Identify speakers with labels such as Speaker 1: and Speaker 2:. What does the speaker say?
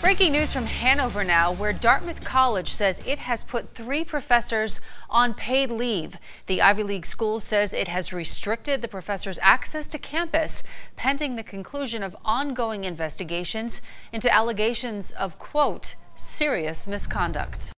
Speaker 1: Breaking news from Hanover now, where Dartmouth College says it has put 3 professors on paid leave. The Ivy League school says it has restricted the professors' access to campus pending the conclusion of ongoing investigations into allegations of, quote, serious misconduct.